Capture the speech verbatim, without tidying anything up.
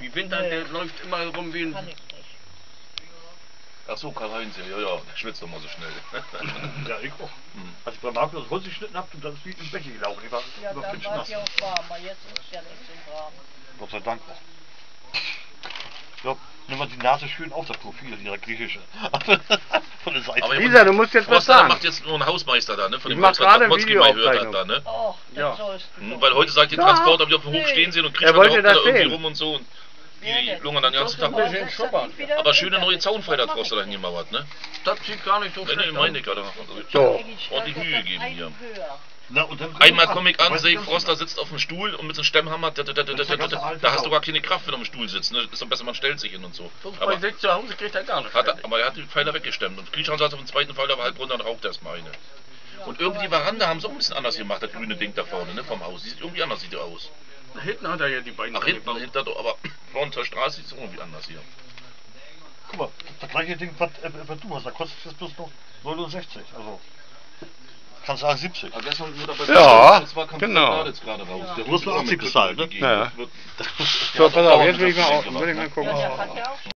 Wie Winter, Nee. der läuft immer rum wie ein... Kann ich nicht. Ach so, Karl-Heinz, ja, ja, der schwitzt doch mal so schnell. Ja, ich auch. Hm. Als ich bei Markus das Holz geschnitten habe, dann ist wie ins Becken gelaufen. Ich war Ja, über dann Fitsch war nass. es ja auch warm, aber jetzt ist es ja nicht so warm. Gott sei Dank auch. Ja, nimm mal die Nase schön auf, das Profil, ihre griechische. Von der Seite. Aber Lisa, du musst jetzt was Forster sagen. macht jetzt nur einen Hausmeister da, ne? Von Ich dem mach Holz, was gerade Motzki mal gehört hat Videoaufzeichnung. da, ne? Och, das Ja. sollst du Hm, doch. weil heute sagt die Ja. Transporter wieder auf dem Hof Nee. stehen sehen und Er kriegen wollte da das irgendwie sehen. rum und so. Und Ja, die das- lungern dann den ganzen das Tag ist rum. ein bisschen schuppern. Aber schöne neue Zaunfelder hat Forster da hingemauert, ne? Das sieht gar nicht so Ne, schlecht ne, aus. meine ich gerade. So. Ordentlich Mühe gegeben hier. Na, und dann Einmal komme ich an, Weißt du, sehe ich, ganz Froster genau. sitzt auf dem Stuhl und mit so einem Stemmhammer, da, da, da, da, Das ist der da, ganze da, alte da hast du Sau. gar keine Kraft, wenn du am Stuhl sitzt. Ne? Ist doch besser, man stellt sich hin und so. So Aber, bei sich zu Hause kriegt er gar nicht. hat er, aber er hat die Pfeiler weggestemmt und Griechenland saß auf dem zweiten Pfeiler, war halb runter und raucht erstmal eine. Und irgendwie die Veranda haben sie auch ein bisschen anders gemacht, das grüne Ding da vorne, ne, vom Haus. Die sieht irgendwie anders sieht die aus. Hinten hat er ja die beiden. Ach, hinten, angebaut. hinter, aber vorne zur Straße sieht es irgendwie anders hier. Guck mal, das gleiche Ding, was, äh, was du hast, da kostet es bloß noch neunundsechzig. Also, kannst du sagen siebzig. Aber gestern wurde aber Ja, das war genau. jetzt gerade raus. Der Du hast nur achtzig bezahlt, ne? gegeben. Ja. Das wird- So, pass auf, jetzt will ich mal, das will ich mal gucken. Ja, der hat ja auch